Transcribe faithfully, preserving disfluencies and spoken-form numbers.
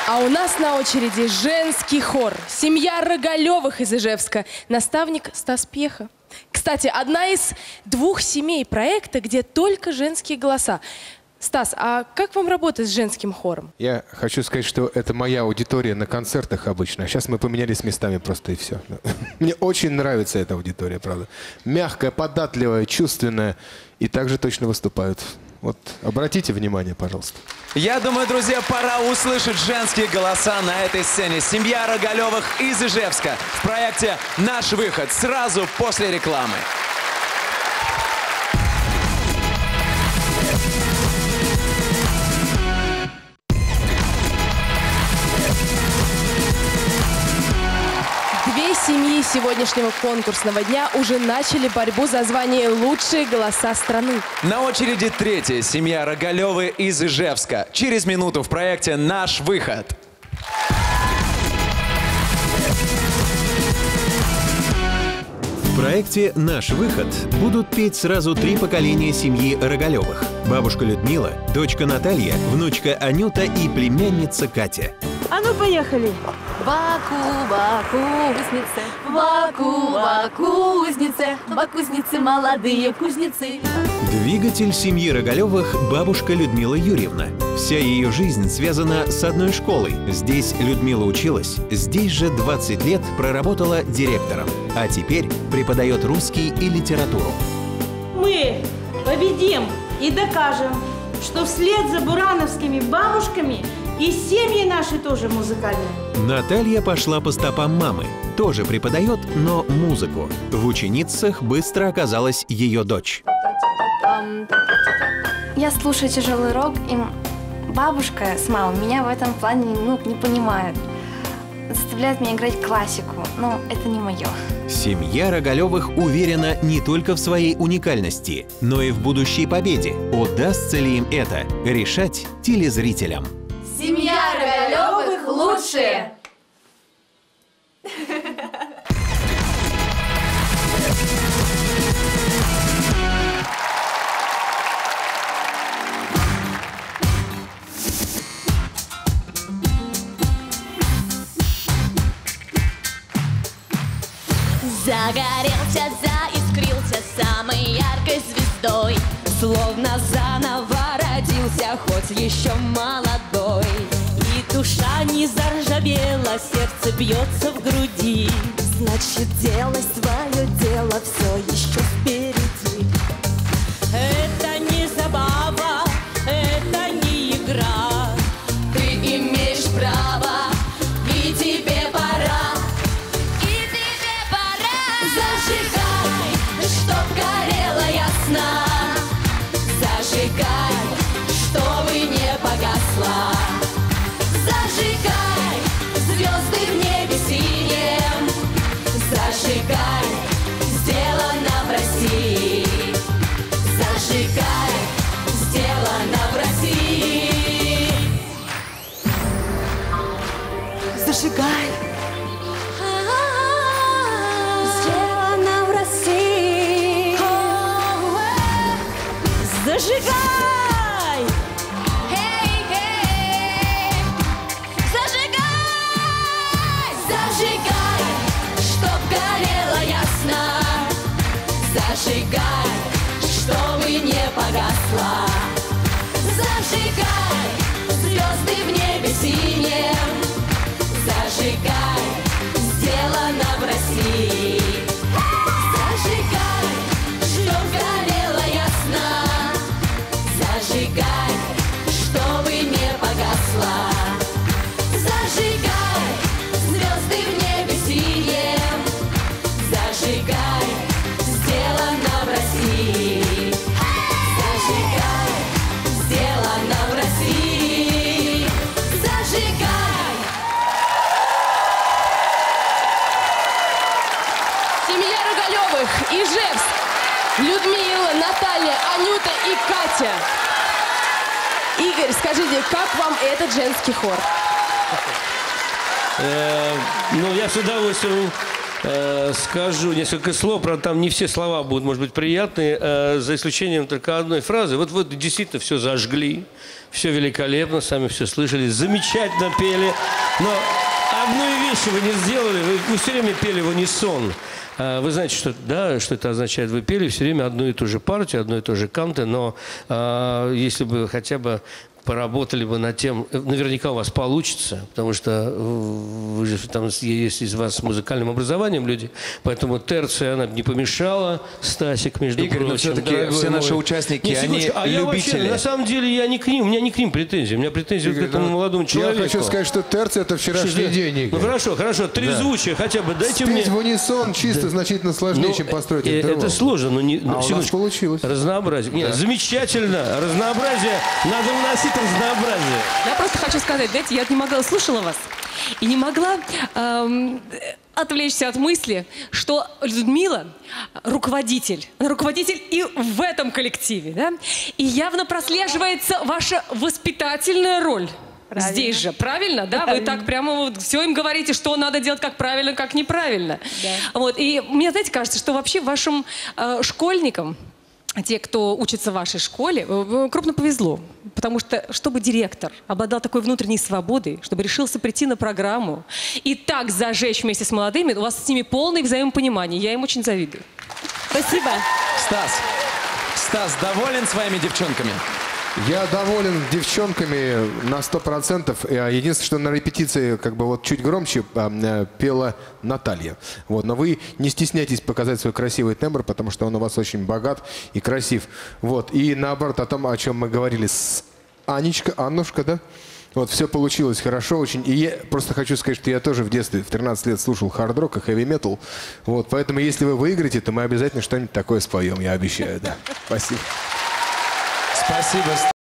А у нас на очереди женский хор. Семья Рогалевых из Ижевска. Наставник Стас Пьеха. Кстати, одна из двух семей проекта, где только женские голоса. Стас, а как вам работать с женским хором? Я хочу сказать, что это моя аудитория на концертах обычно. А сейчас мы поменялись местами просто и все. Мне очень нравится эта аудитория, правда. Мягкая, податливая, чувственная. И также точно выступают. Вот обратите внимание, пожалуйста. Я думаю, друзья, пора услышать женские голоса на этой сцене. Семья Рогалевых из Ижевска в проекте «Наш выход» сразу после рекламы. Две семьи сегодняшнего конкурсного дня уже начали борьбу за звание «Лучшие голоса страны». На очереди третья семья Рогалевы из Ижевска. Через минуту в проекте «Наш выход». В проекте «Наш выход» будут петь сразу три поколения семьи Рогалевых. Бабушка Людмила, дочка Наталья, внучка Анюта и племянница Катя. А ну, поехали! Баку, бакузнице, баку, бакузнице, бакузницы молодые кузнецы. Двигатель семьи Рогалевых – бабушка Людмила Юрьевна. Вся ее жизнь связана с одной школой. Здесь Людмила училась, здесь же двадцать лет проработала директором, а теперь преподает русский и литературу. Мы победим и докажем, что вслед за бурановскими бабушками и семьи наши тоже музыкальные. Наталья пошла по стопам мамы. Тоже преподает, но музыку. В ученицах быстро оказалась ее дочь. Я слушаю тяжелый рок, и бабушка с мамой меня в этом плане ну, не понимают. Заставляют меня играть классику, но это не мое. Семья Рогалевых уверена не только в своей уникальности, но и в будущей победе. Удастся ли им это, решать телезрителям. Семья Рогалевых лучшие! Загорелся, заискрился самой яркой звездой, словно заново родился, хоть еще молодой. И душа не заржавела, сердце бьется в груди. Значит, делай свое дело, все еще впереди. Это не забава, это не игра. Ты имеешь право, и тебе пора. Зажигай, чтоб горела ясна. Зажигай, чтобы не погасла. Зажигай, звезды в небе синем. Зажигай, сделано в России. Зажигай, сделано в России. Зажигай. Зажигай! Hey, hey! Зажигай! Зажигай, чтоб горела ясна. Зажигай, чтобы не погасла. Зажигай, звезды в небе синем. Зажигай, сделано в России. Зажигай, чтоб горела ясна. Зажигай, чтобы не погасла. Зажигай, звезды в небе синем. Зажигай, сделано в России. Зажигай, сделано в России. Зажигай. Семья Рогалевых, Ижевск. Людмила, Наталья, Анюта и Катя. Игорь, скажите, как вам этот женский хор? Э, ну, я с удовольствием э, скажу несколько слов. Правда, там не все слова будут, может быть, приятные, э, за исключением только одной фразы. Вот вы действительно все зажгли, все великолепно, сами все слышали, замечательно пели. Но одну вещь вы не сделали, вы, вы все время пели в унисон. Вы знаете, что, да, что это означает? Вы пели все время одну и ту же партию, одну и ту же канты, но э, если бы хотя бы поработали бы над тем, наверняка у вас получится, потому что вы же, там есть из вас с музыкальным образованием люди, поэтому терция, она не помешала, Стасик, между Игорь, прочим. но все-таки все наши участники, Нет, они а я любители. вообще, на самом деле, я не к ним, у меня не к ним претензии, у меня претензии Игорь, к этому ну, молодому человеку. Я хочу сказать, что терция — это вчерашний Что, день, Игорь. Ну хорошо, хорошо, трезвучие да. хотя бы дайте Спеть мне. в унисон чисто да. значительно сложнее, ну, чем построить э, интервал. Это сложно, но не. А у нас получилось. Разнообразие. Нет, да. замечательно, разнообразие. Надо вносить разнообразие. Я просто хочу сказать, знаете, я не могла, слушала вас и не могла эм, отвлечься от мысли, что Людмила руководитель, руководитель и в этом коллективе, да? И явно прослеживается ваша воспитательная роль. Правильно. Здесь же, правильно, да? Правильно. Вы так прямо вот все им говорите, что надо делать, как правильно, как неправильно. Да. Вот. И мне, знаете, кажется, что вообще вашим э, школьникам, те, кто учится в вашей школе, крупно повезло. Потому что, чтобы директор обладал такой внутренней свободой, чтобы решился прийти на программу и так зажечь вместе с молодыми, у вас с ними полное взаимопонимание. Я им очень завидую. Спасибо. Стас, Стас, доволен своими девчонками? Я доволен девчонками на сто процентов. Единственное, что на репетиции как бы вот чуть громче пела Наталья. Вот. Но вы не стесняйтесь показать свой красивый тембр, потому что он у вас очень богат и красив. Вот. И наоборот, о том, о чем мы говорили с Анечка, Аннушка, да? Вот, все получилось хорошо очень. И я просто хочу сказать, что я тоже в детстве, в тринадцать лет, слушал хард-рок и хэви-метал. Вот. Поэтому, если вы выиграете, то мы обязательно что-нибудь такое споем, я обещаю. Да. Спасибо. Спасибо.